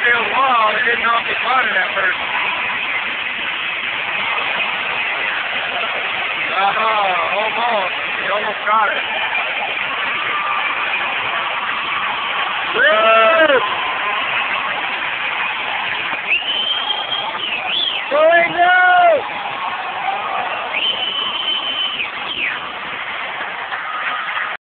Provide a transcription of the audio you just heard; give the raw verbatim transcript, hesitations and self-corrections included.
infield wall. He didn't know if he caught it at first. Uh-huh, almost. He almost got it.